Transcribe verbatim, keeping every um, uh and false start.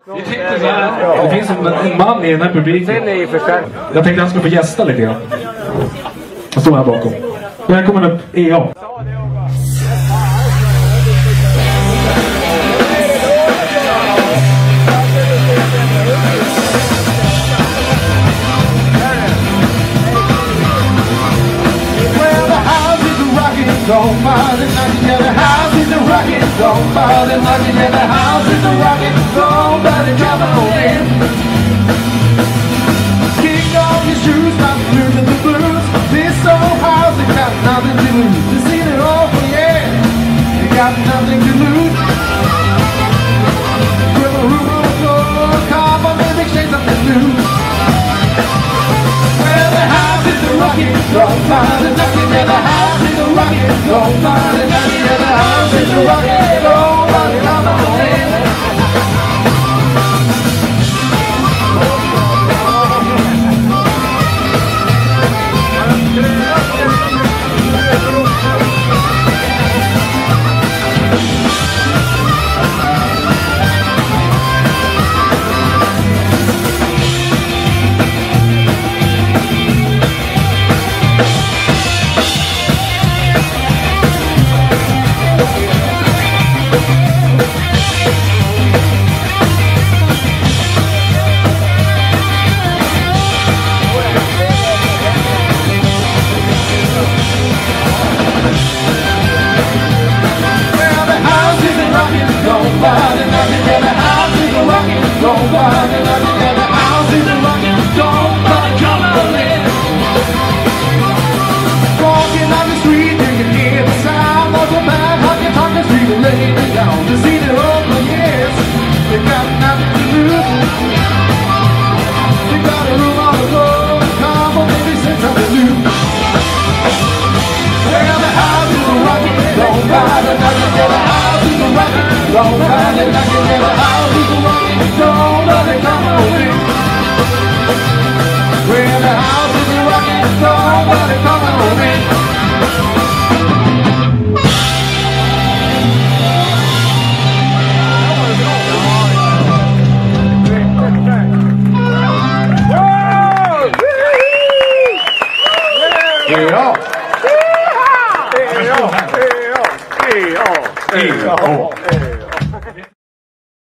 Jag tänkte så här, det finns en, en man i den här publiken. Jag tänkte han skulle få gästa lite grann. Han står här bakom. Välkommen upp, E A. Don't mind it, like you get a house in the rocket. Don't mind it, like you get a house in the rocket. Don't let it come on in. Kick off your shoes, stop losing the blues. This old house, it got nothing to lose. You see it all, yeah, you got nothing to lose. With a room on the floor, come on, baby, shake something new. Well, the house is the rocket. Don't mind it, like you get a house in the rocket. Don't mind it, like you get a house in the rocket. Don't mind it, come on in. Don't find it like you never how people want it. Don't let it come away. When the house is rocking, don't let it come away. E A. E A. E A. E A.